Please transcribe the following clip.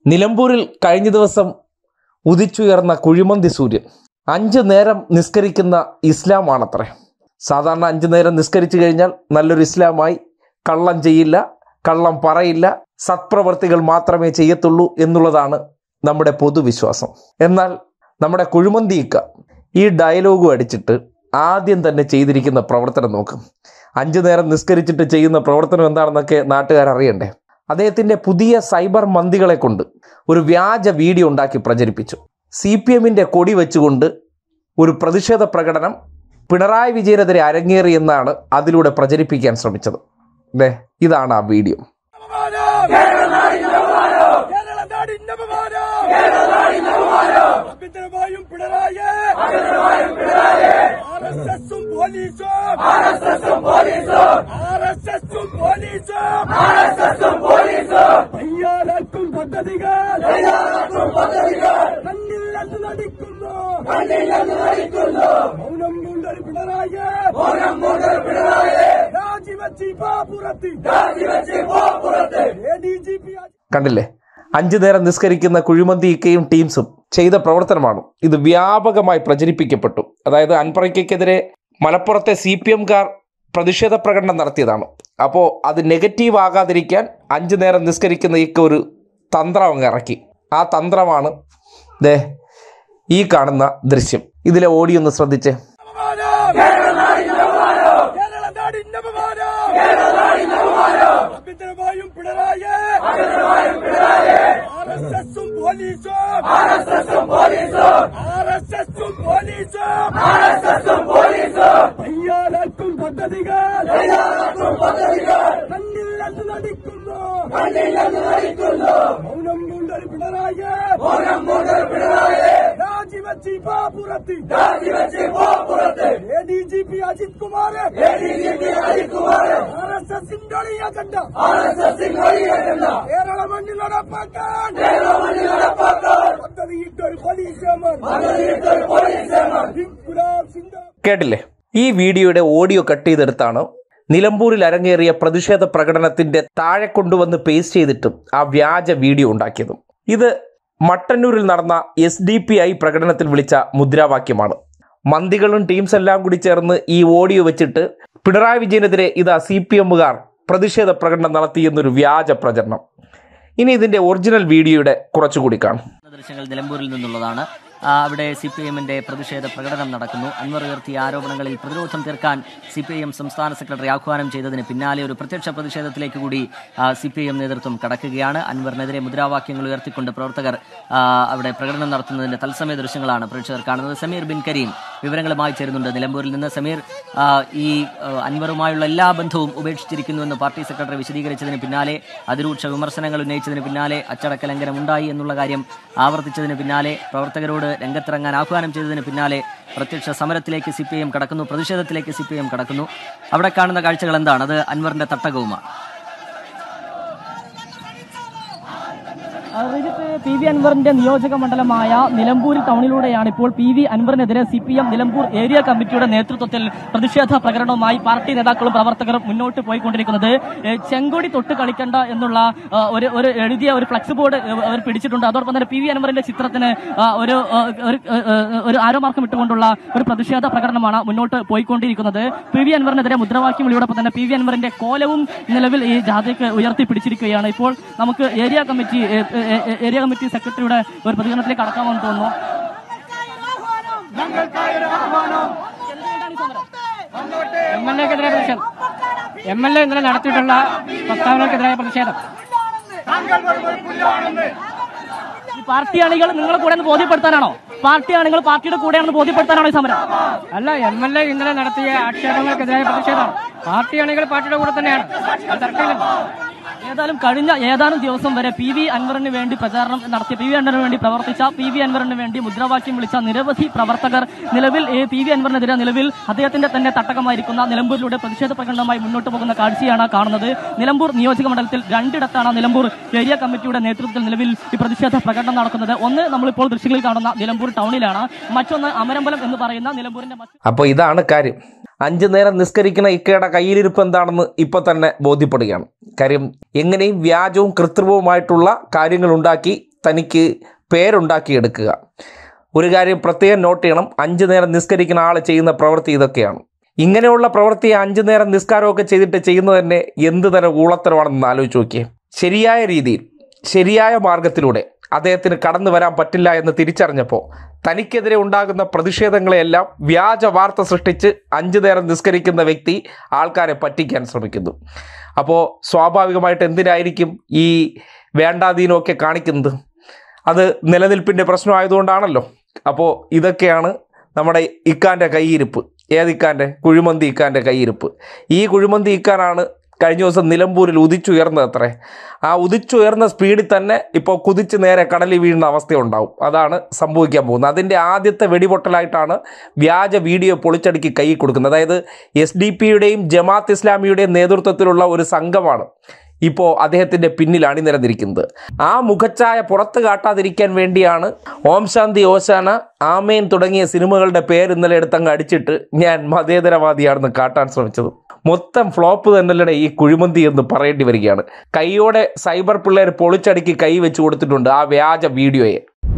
നിലമ്പൂരിൽ കഴിഞ്ഞ ദിവസം ഉദിച്ചുയർന്ന കുഴിമന്തി സൂര്യൻ 5 നേരം നിസ്കരിക്കുന്ന ഇസ്ലാമാണത്രേ. സാധാരണ 5 നേരം നിസ്കരിച്ചു കഴിഞ്ഞാൽ നല്ലൊരു ഇസ്ലാമായി, കള്ളം ചെയ്യില്ല, കള്ളം പറയില്ല, സത്പ്രവർത്തികൾ മാത്രമേ ചെയ്യത്തുള്ളൂ എന്നുള്ളതാണ് നമ്മുടെ പൊതുവിശ്വാസം. എന്നാൽ നമ്മുടെ കുഴിമന്തിയിക്ക ഈ ഡയലോഗും അടിച്ചിട്ട് ആദ്യം തന്നെ ചെയ്തിരിക്കുന്ന പ്രവർത്തനം നോക്കും. 5 നേരം നിസ്കരിച്ചിട്ട് ചെയ്യുന്ന പ്രവർത്തനം എന്താണെന്നൊക്കെ നാട്ടുകാരറിയണ്ടേ. അദ്ദേഹത്തിൻ്റെ പുതിയ സൈബർ മന്തികളെ കൊണ്ട് ഒരു വ്യാജ വീഡിയോ ഉണ്ടാക്കി പ്രചരിപ്പിച്ചു. CPM-ന്റെ കൊടി വെച്ചുകൊണ്ട് ഒരു പ്രതിഷേധ പ്രകടനം പിണറായി വിജയനെതിരെ അരങ്ങേറിയെന്നാണ് അതിലൂടെ പ്രചരിപ്പിക്കാൻ ശ്രമിച്ചത്. ഇതാണ് ആ വീഡിയോ. കണ്ടില്ലേ, 5 നേരം നിസ്കരിക്കുന്ന കുഴിമന്തി ഇക്കയും ടീംസും ചെയ്ത പ്രവർത്തനമാണ് ഇത്. വ്യാപകമായി പ്രചരിപ്പിക്കപ്പെട്ടു. അതായത് അൻപറയ്ക്കെതിരെ മലപ്പുറത്തെ CPM-കാർ പ്രതിഷേധ പ്രകടനം നടത്തിയതാണ്. അപ്പോൾ അത് നെഗറ്റീവ് ആകാതിരിക്കാൻ 5 നേരം നിസ്കരിക്കുന്ന ഇക്ക ഒരു തന്ത്രം അങ്ങ് ഇറക്കി. ആ തന്ത്രമാണ് ഈ കാണുന്ന ദൃശ്യം. ഇതിലെ ഓഡിയോ ഒന്ന് ശ്രദ്ധിച്ചേ. കേട്ടില്ലേ, ഈ വീഡിയോയുടെ ഓഡിയോ കട്ട് ചെയ്തെടുത്താണ് നിലമ്പൂരിൽ അരങ്ങേറിയ പ്രതിഷേധ പ്രകടനത്തിന്റെ താഴെ കൊണ്ടുവന്ന് പേസ്റ്റ് ചെയ്തിട്ടും ആ വ്യാജ വീഡിയോ ഉണ്ടാക്കിയതും. ഇത് മട്ടന്നൂരിൽ നടന്ന SDPI പ്രകടനത്തിൽ വിളിച്ച മുദ്രാവാക്യമാണ്. മന്തികളും ടീംസ് എല്ലാം കൂടി ചേർന്ന് ഈ ഓഡിയോ വെച്ചിട്ട് പിണറായി വിജയനെതിരെ ഇതാ CPM-കാർ പ്രതിഷേധ പ്രകടനം നടത്തിയെന്നൊരു വ്യാജ പ്രചരണം. ഇനി ഇതിന്റെ ഒറിജിനൽ വീഡിയോയുടെ കുറച്ചുകൂടി കാണും. ദൃശ്യങ്ങൾ നിലമ്പൂരിൽ നിന്നുള്ളതാണ്. അവിടെ CPM-ന്റെ പ്രതിഷേധ പ്രകടനം നടക്കുന്നു. അൻവർ ഉയർത്തിയ ആരോപണങ്ങളിൽ പ്രതിരോധം തീർക്കാൻ CPM സംസ്ഥാന സെക്രട്ടറി ആഹ്വാനം ചെയ്തതിന് പിന്നാലെ ഒരു പ്രത്യക്ഷ പ്രതിഷേധത്തിലേക്ക് കൂടി CPM നേതൃത്വം കടക്കുകയാണ്. അൻവറിനെതിരെ മുദ്രാവാക്യങ്ങൾ ഉയർത്തിക്കൊണ്ട് പ്രവർത്തകർ അവിടെ പ്രകടനം നടത്തുന്നതിന്റെ തത്സമയ ദൃശ്യങ്ങളാണ് പ്രേക്ഷകർ കാണുന്നത്. സമീർ ബിൻ കരീം വിവരങ്ങളുമായി ചേരുന്നുണ്ട് നിലമ്പൂരിൽ നിന്ന്. സമീർ, ഈ അൻവറുമായുള്ള എല്ലാ ബന്ധവും ഉപേക്ഷിച്ചിരിക്കുന്നുവെന്ന് പാർട്ടി സെക്രട്ടറി വിശദീകരിച്ചതിന് പിന്നാലെ, അതിരൂക്ഷ വിമർശനങ്ങൾ ഉന്നയിച്ചതിന് പിന്നാലെ, അച്ചടക്ക ലംഘനം ഉണ്ടായി എന്നുള്ള കാര്യം ആവർത്തിച്ചതിന് പിന്നാലെ, പ്രവർത്തകരോട് രംഗത്തിറങ്ങാൻ ആഹ്വാനം ചെയ്തതിന് പിന്നാലെ പ്രത്യക്ഷ സമരത്തിലേക്ക് CPM കടക്കുന്നു, പ്രതിഷേധത്തിലേക്ക് CPM കടക്കുന്നു. അവിടെ കാണുന്ന കാഴ്ചകൾ എന്താണ്? അത് അൻവറിന്റെ തട്ടകവുമാണ്. PV അൻവറിന്റെ നിയോജക മണ്ഡലമായ നിലമ്പൂർ ടൗണിലൂടെയാണ് ഇപ്പോൾ PV അൻവറിനെതിരെ CPM നിലമ്പൂർ ഏരിയ കമ്മിറ്റിയുടെ നേതൃത്വത്തിൽ പ്രതിഷേധ പ്രകടനവുമായി പാർട്ടി നേതാക്കളും പ്രവർത്തകരും മുന്നോട്ട് പോയിക്കൊണ്ടിരിക്കുന്നത്. ചെങ്കൊടി തൊട്ട് കളിക്കണ്ട എന്നുള്ള ഒരു എഴുതിയ ഒരു ഫ്ലക്സ് ബോർഡ് അവർ പിടിച്ചിട്ടുണ്ട്. അതോടൊപ്പം തന്നെ PV അൻവറിന്റെ ചിത്രത്തിന് ഒരു ആരോമാർക്കം ഇട്ടുകൊണ്ടുള്ള ഒരു പ്രതിഷേധ പ്രകടനമാണ് മുന്നോട്ട് പോയിക്കൊണ്ടിരിക്കുന്നത്. PV അൻവറിനെതിരെ മുദ്രാവാക്യം വിളിയോടൊപ്പം തന്നെ PV അൻവറിന്റെ കോലവും നിലവിൽ ഈ ജാഥയ്ക്ക് ഉയർത്തിപ്പിടിച്ചിരിക്കുകയാണ്. ഇപ്പോൾ നമുക്ക് ഏരിയ കമ്മിറ്റി സെക്രട്ടറിയുടെ ഒരു പ്രതികരണത്തിലേക്ക് കടക്കാമെന്ന് തോന്നുന്നു. MLA ഇന്നലെ നടത്തിയിട്ടുള്ള പ്രസ്താവനകൾക്കെതിരായ പ്രതിഷേധം. ഈ പാർട്ടി അണികൾ നിങ്ങളെ കൂടെ ബോധ്യപ്പെടുത്താനാണോ? പാർട്ടി അണികൾ പാർട്ടിയുടെ കൂടെയാണെന്ന് ബോധ്യപ്പെടുത്താനാണോ ഈ സമരം? അല്ല, MLA ഇന്നലെ നടത്തിയ ആക്ഷേപങ്ങൾക്കെതിരായ പ്രതിഷേധം. പാർട്ടി അണികൾ പാർട്ടിയുടെ കൂടെ തന്നെയാണ്. ഏതായാലും കഴിഞ്ഞ ഏതാനും ദിവസം വരെ PV അൻവറിന് വേണ്ടി പ്രചാരണം നടത്തിയ, PV അൻവറിന് വേണ്ടി പ്രവർത്തിച്ച, PV അൻവറിന് വേണ്ടി മുദ്രാവാക്യം വിളിച്ച നിരവധി പ്രവർത്തകർ നിലവിൽ PV അൻവറിനെതിരെ നിലവിൽ അദ്ദേഹത്തിന്റെ തന്നെ തട്ടകമായിരിക്കുന്ന നിലമ്പൂരിലൂടെ പ്രതിഷേധ പ്രകടനമായി മുന്നോട്ട് പോകുന്ന കാഴ്ചയാണ് കാണുന്നത്. നിലമ്പൂർ നിയോജക മണ്ഡലത്തിൽ 2 ഇടത്താണ് നിലമ്പൂർ ഏരിയ കമ്മിറ്റിയുടെ നേതൃത്വത്തിൽ നിലവിൽ ഈ പ്രതിഷേധ പ്രകടനം നടക്കുന്നത്. ഒന്ന് നമ്മളിപ്പോൾ ദൃശ്യങ്ങളിൽ കാണുന്ന നിലമ്പൂർ ടൗണിലാണ്, മറ്റൊന്ന് അമരമ്പലം എന്ന് പറയുന്ന നിലമ്പൂരിന്റെ. അപ്പോൾ ഇതാണ് കാര്യം. 5 നേരം നിസ്കരിക്കുന്ന ഇക്കയുടെ കയ്യിലിരിപ്പ് എന്താണെന്ന് ഇപ്പൊ തന്നെ ബോധ്യപ്പെടുകയാണ്. കാര്യം എങ്ങനെയും വ്യാജവും കൃത്രിമവുമായിട്ടുള്ള കാര്യങ്ങൾ ഉണ്ടാക്കി തനിക്ക് പേരുണ്ടാക്കിയെടുക്കുക. ഒരു കാര്യം പ്രത്യേകം നോട്ട് ചെയ്യണം, 5 നേരം നിസ്കരിക്കുന്ന ആൾ ചെയ്യുന്ന പ്രവൃത്തി ഇതൊക്കെയാണ്. ഇങ്ങനെയുള്ള പ്രവൃത്തി 5 നേരം നിസ്കാരമൊക്കെ ചെയ്തിട്ട് ചെയ്യുന്നത് തന്നെ എന്ത് തരം ഊളത്തരമാണെന്ന് ആലോചിച്ച് നോക്കിയേ. ശരിയായ രീതിയിൽ ശരിയായ മാർഗത്തിലൂടെ അദ്ദേഹത്തിന് കടന്നു വരാൻ പറ്റില്ല എന്ന് തിരിച്ചറിഞ്ഞപ്പോൾ തനിക്കെതിരെ ഉണ്ടാകുന്ന പ്രതിഷേധങ്ങളെയെല്ലാം വ്യാജ വാർത്ത സൃഷ്ടിച്ച് 5 നേരം നിസ്കരിക്കുന്ന വ്യക്തി ആൾക്കാരെ പറ്റിക്കാൻ ശ്രമിക്കുന്നു. അപ്പോൾ സ്വാഭാവികമായിട്ട് എന്തിനായിരിക്കും ഈ വേണ്ടാധീനമൊക്കെ കാണിക്കുന്നത്? അത് നിലനിൽപ്പിൻ്റെ പ്രശ്നമായതുകൊണ്ടാണല്ലോ. അപ്പോൾ ഇതൊക്കെയാണ് നമ്മുടെ ഇക്കാൻ്റെ കൈയിരിപ്പ്. ഏതിക്കാൻ്റെ? കുഴിമന്തി ഇക്കാൻ്റെ കൈയിരിപ്പ്. ഈ കുഴിമന്തി ഇക്കാനാണ് കഴിഞ്ഞ ദിവസം നിലമ്പൂരിൽ ഉദിച്ചുയർന്നത് അത്രേ. ആ ഉദിച്ചുയർന്ന സ്പീഡിൽ തന്നെ ഇപ്പോൾ കുതിച്ച് നേരെ കടലിൽ വീഴുന്ന അവസ്ഥയുണ്ടാവും. അതാണ് സംഭവിക്കാൻ പോകുന്നത്. അതിൻ്റെ ആദ്യത്തെ വെടിപൊട്ടലായിട്ടാണ് വ്യാജ വീഡിയോ പൊളിച്ചടുക്കി കൈ കൊടുക്കുന്നത്. അതായത് SDP-യുടെയും ജമാഅത്ത് ഇസ്ലാമിയുടെയും നേതൃത്വത്തിലുള്ള ഒരു സംഘമാണ് ഇപ്പോൾ അദ്ദേഹത്തിൻ്റെ പിന്നിൽ അണിനിരന്നിരിക്കുന്നത്. ആ മുഖച്ഛായ പുറത്ത് കാട്ടാതിരിക്കാൻ വേണ്ടിയാണ് ഓം ശാന്തി ഓശാന, ആമേൻ തുടങ്ങിയ സിനിമകളുടെ പേര് ഇന്നലെ എടുത്തങ്ങ് അടിച്ചിട്ട് ഞാൻ മതേതരവാദിയാണെന്ന് കാട്ടാൻ ശ്രമിച്ചത്. മൊത്തം ഫ്ലോപ്പ് തന്നെയല്ലേ ഈ കുഴിമന്തി എന്ന് പറയേണ്ടി വരികയാണ്. കൈയോടെ സൈബർ പിള്ളേർ പൊളിച്ചടുക്കി കൈ വെച്ച് കൊടുത്തിട്ടുണ്ട് ആ വ്യാജ വീഡിയോയെ.